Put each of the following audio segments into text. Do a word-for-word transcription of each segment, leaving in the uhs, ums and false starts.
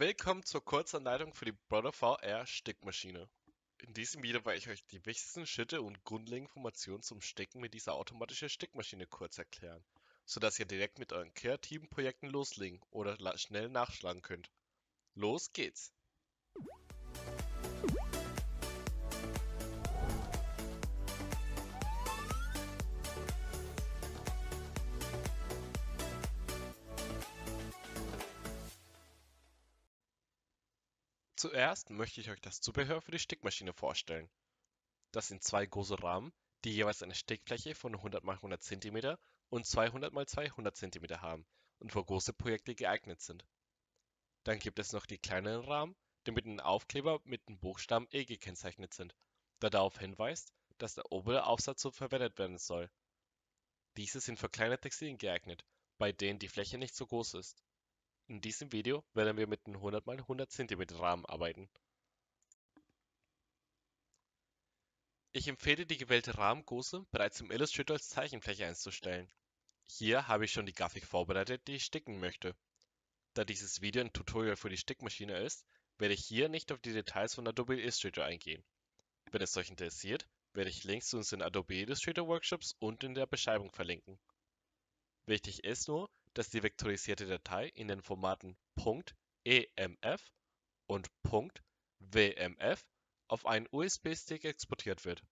Willkommen zur Kurzanleitung für die Brother V R Stickmaschine. In diesem Video werde ich euch die wichtigsten Schritte und grundlegenden Informationen zum Sticken mit dieser automatischen Stickmaschine kurz erklären, sodass ihr direkt mit euren kreativen Projekten loslegen oder la- schnell nachschlagen könnt. Los geht's! Zuerst möchte ich euch das Zubehör für die Stickmaschine vorstellen. Das sind zwei große Rahmen, die jeweils eine Stickfläche von hundert mal hundert Zentimeter und zweihundert mal zweihundert Zentimeter haben und für große Projekte geeignet sind. Dann gibt es noch die kleineren Rahmen, die mit einem Aufkleber mit dem Buchstaben E gekennzeichnet sind, der darauf hinweist, dass der obere Aufsatz so verwendet werden soll. Diese sind für kleine Textilien geeignet, bei denen die Fläche nicht so groß ist. In diesem Video werden wir mit einem hundert mal hundert Zentimeter Rahmen arbeiten. Ich empfehle die gewählte Rahmengröße bereits im Illustrator als Zeichenfläche einzustellen. Hier habe ich schon die Grafik vorbereitet, die ich sticken möchte. Da dieses Video ein Tutorial für die Stickmaschine ist, werde ich hier nicht auf die Details von Adobe Illustrator eingehen. Wenn es euch interessiert, werde ich Links zu unseren Adobe Illustrator Workshops unten in der Beschreibung verlinken. Wichtig ist nur, dass die vektorisierte Datei in den Formaten .emf und .wmf auf einen U S B-Stick exportiert wird.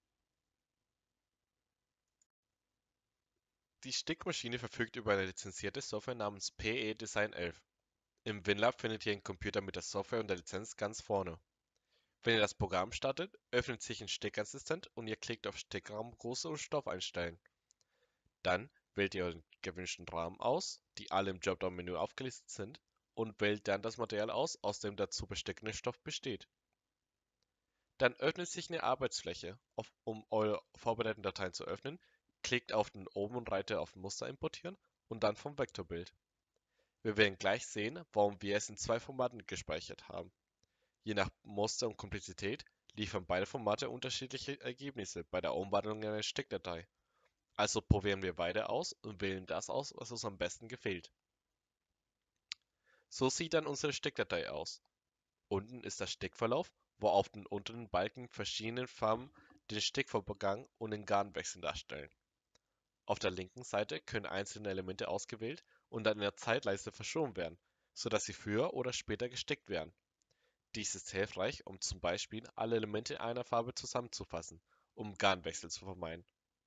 Die Stickmaschine verfügt über eine lizenzierte Software namens P E Design elf. Im WinLab findet ihr einen Computer mit der Software und der Lizenz ganz vorne. Wenn ihr das Programm startet, öffnet sich ein Stickassistent und ihr klickt auf Stickraumgröße und Stoff einstellen. Dann wählt ihr euren gewünschten Rahmen aus, die alle im Dropdown-Menü aufgelistet sind, und wählt dann das Material aus, aus dem dazu bestickende Stoff besteht. Dann öffnet sich eine Arbeitsfläche. Auf, um eure vorbereiteten Dateien zu öffnen, klickt auf den oberen Reiter auf Muster importieren und dann vom Vektorbild. Wir werden gleich sehen, warum wir es in zwei Formaten gespeichert haben. Je nach Muster und Komplexität liefern beide Formate unterschiedliche Ergebnisse bei der Umwandlung in eine Stickdatei. Also probieren wir beide aus und wählen das aus, was uns am besten gefällt. So sieht dann unsere Stickdatei aus. Unten ist der Stickverlauf, wo auf den unteren Balken verschiedene Farben den Stickvorgang und den Garnwechsel darstellen. Auf der linken Seite können einzelne Elemente ausgewählt und dann in der Zeitleiste verschoben werden, sodass sie früher oder später gestickt werden. Dies ist hilfreich, um zum Beispiel alle Elemente einer Farbe zusammenzufassen, um Garnwechsel zu vermeiden.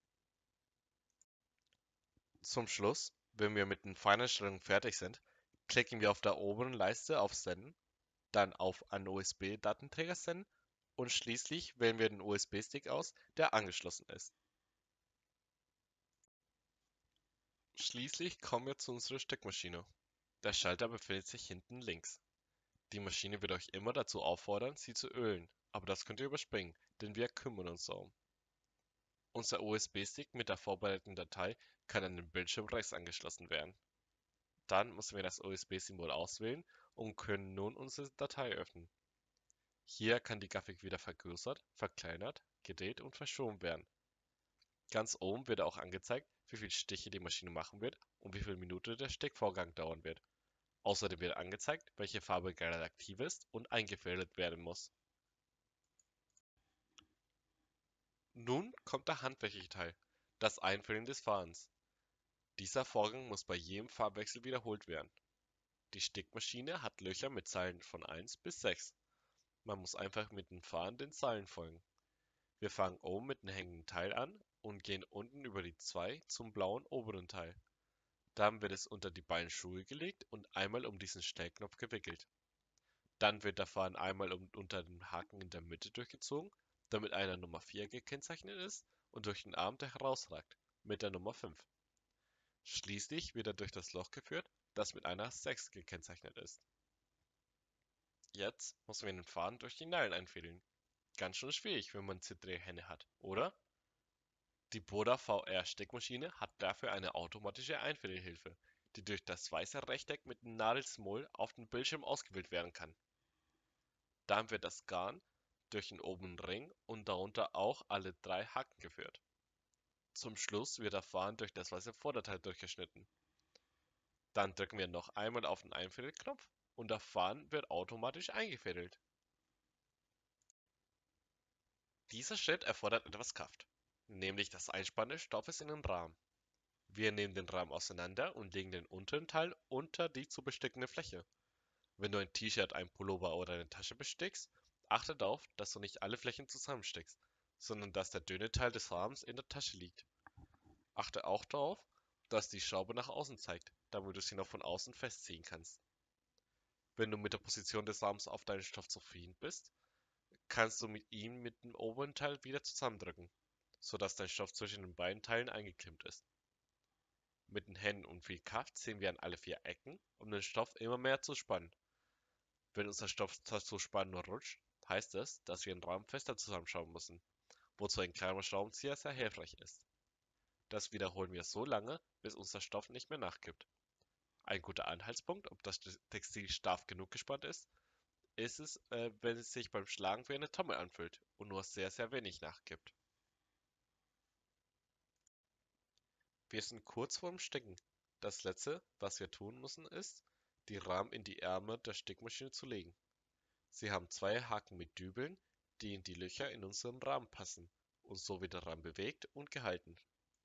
Zum Schluss, wenn wir mit den Feineinstellungen fertig sind, klicken wir auf der oberen Leiste auf Senden, dann auf einen U S B-Datenträger senden und schließlich wählen wir den U S B-Stick aus, der angeschlossen ist. Schließlich kommen wir zu unserer Stickmaschine. Der Schalter befindet sich hinten links. Die Maschine wird euch immer dazu auffordern, sie zu ölen, aber das könnt ihr überspringen, denn wir kümmern uns darum. Unser U S B-Stick mit der vorbereiteten Datei kann an den Bildschirm rechts angeschlossen werden. Dann müssen wir das U S B-Symbol auswählen und können nun unsere Datei öffnen. Hier kann die Grafik wieder vergrößert, verkleinert, gedreht und verschoben werden. Ganz oben wird auch angezeigt, wie viele Stiche die Maschine machen wird und wie viele Minuten der Stickvorgang dauern wird. Außerdem wird angezeigt, welche Farbe gerade aktiv ist und eingefädelt werden muss. Nun kommt der handwerkliche Teil, das Einfüllen des Fadens. Dieser Vorgang muss bei jedem Farbwechsel wiederholt werden. Die Stickmaschine hat Löcher mit Zeilen von eins bis sechs. Man muss einfach mit dem Faden den Zeilen folgen. Wir fangen oben mit dem hängenden Teil an und gehen unten über die zwei zum blauen oberen Teil. Dann wird es unter die beiden Schuhe gelegt und einmal um diesen Stellknopf gewickelt. Dann wird der Faden einmal um, unter den Haken in der Mitte durchgezogen, damit einer Nummer vier gekennzeichnet ist und durch den Arm, der herausragt, mit der Nummer fünf. Schließlich wird er durch das Loch geführt, das mit einer sechs gekennzeichnet ist. Jetzt muss man den Faden durch die Nadeln einfädeln. Ganz schön schwierig, wenn man zittrige Hände hat, oder? Die Brother V R Stickmaschine hat dafür eine automatische Einfädelhilfe, die durch das weiße Rechteck mit dem Nadelsymbol auf dem Bildschirm ausgewählt werden kann. Dann wird das Garn durch den oberen Ring und darunter auch alle drei Haken geführt. Zum Schluss wird der Faden durch das weiße Vorderteil durchgeschnitten. Dann drücken wir noch einmal auf den Einfädelknopf und der Faden wird automatisch eingefädelt. Dieser Schritt erfordert etwas Kraft, nämlich das Einspannen des Stoffes in den Rahmen. Wir nehmen den Rahmen auseinander und legen den unteren Teil unter die zu bestickende Fläche. Wenn du ein T-Shirt, ein Pullover oder eine Tasche bestickst, achte darauf, dass du nicht alle Flächen zusammensteckst, sondern dass der dünne Teil des Rahmens in der Tasche liegt. Achte auch darauf, dass die Schraube nach außen zeigt, damit du sie noch von außen festziehen kannst. Wenn du mit der Position des Rahmens auf deinen Stoff zufrieden bist, kannst du mit ihm mit dem oberen Teil wieder zusammendrücken, sodass dein Stoff zwischen den beiden Teilen eingeklemmt ist. Mit den Händen und viel Kraft ziehen wir an alle vier Ecken, um den Stoff immer mehr zu spannen. Wenn unser Stoff zu spannen rutscht, heißt es, dass wir den Rahmen fester zusammenschrauben müssen, wozu ein kleiner Schraubenzieher sehr hilfreich ist. Das wiederholen wir so lange, bis unser Stoff nicht mehr nachgibt. Ein guter Anhaltspunkt, ob das Textil stark genug gespannt ist, ist es, äh, wenn es sich beim Schlagen wie eine Trommel anfühlt und nur sehr, sehr wenig nachgibt. Wir sind kurz vorm Sticken. Das letzte, was wir tun müssen, ist, die Rahmen in die Ärmel der Stickmaschine zu legen. Sie haben zwei Haken mit Dübeln, die in die Löcher in unserem Rahmen passen und so wird der Rahmen bewegt und gehalten.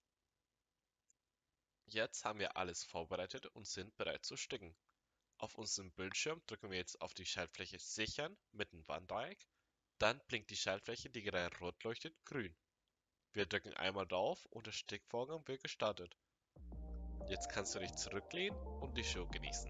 Jetzt haben wir alles vorbereitet und sind bereit zu sticken. Auf unserem Bildschirm drücken wir jetzt auf die Schaltfläche Sichern mit dem Warndreieck. Dann blinkt die Schaltfläche, die gerade rot leuchtet, grün. Wir drücken einmal drauf und der Stickvorgang wird gestartet. Jetzt kannst du dich zurücklehnen und die Show genießen.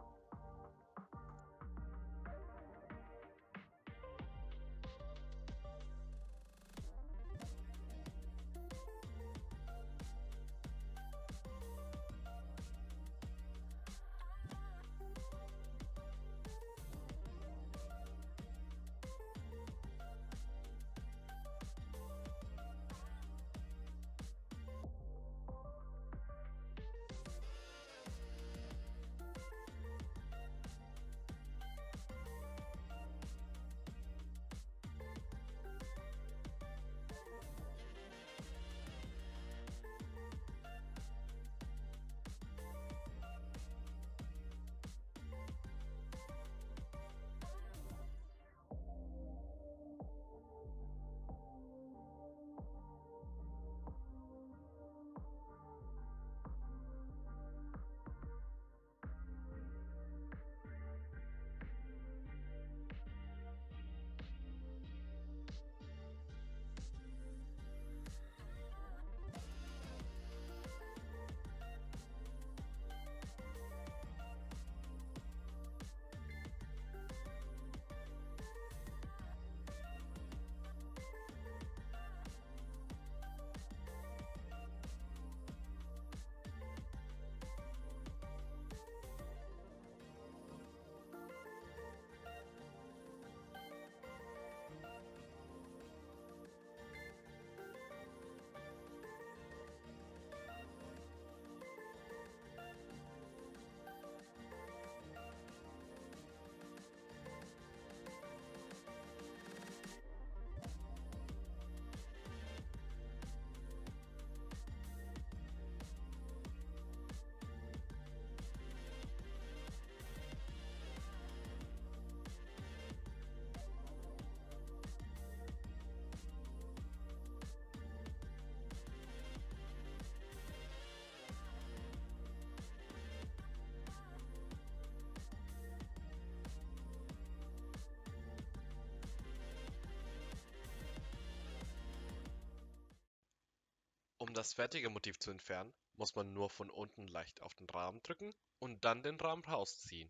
Um das fertige Motiv zu entfernen, muss man nur von unten leicht auf den Rahmen drücken und dann den Rahmen rausziehen.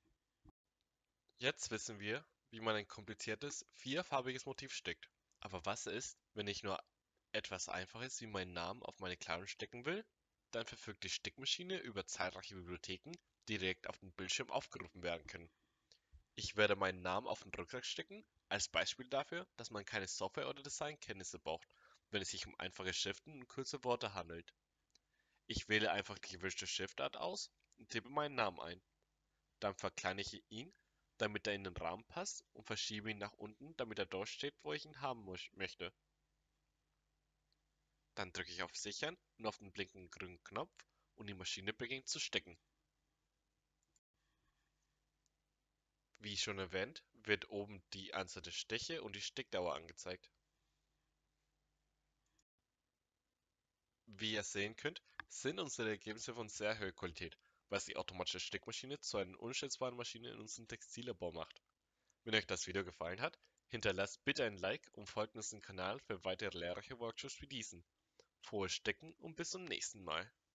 Jetzt wissen wir, wie man ein kompliziertes, vierfarbiges Motiv stickt. Aber was ist, wenn ich nur etwas Einfaches wie meinen Namen auf meine Kleidung stecken will? Dann verfügt die Stickmaschine über zahlreiche Bibliotheken, die direkt auf dem Bildschirm aufgerufen werden können. Ich werde meinen Namen auf den Rucksack stecken, als Beispiel dafür, dass man keine Software- oder Designkenntnisse braucht, wenn es sich um einfache Schriften und kurze Worte handelt. Ich wähle einfach die gewünschte Schriftart aus und tippe meinen Namen ein. Dann verkleinere ich ihn, damit er in den Rahmen passt und verschiebe ihn nach unten, damit er dort steht, wo ich ihn haben möchte. Dann drücke ich auf Sichern und auf den blinkenden grünen Knopf und die Maschine beginnt zu sticken. Wie schon erwähnt, wird oben die Anzahl der Stiche und die Stickdauer angezeigt. Wie ihr sehen könnt, sind unsere Ergebnisse von sehr hoher Qualität, was die automatische Stickmaschine zu einer unschätzbaren Maschine in unserem Textillabor macht. Wenn euch das Video gefallen hat, hinterlasst bitte ein Like und folgt unserem Kanal für weitere lehrreiche Workshops wie diesen. Frohes Sticken und bis zum nächsten Mal.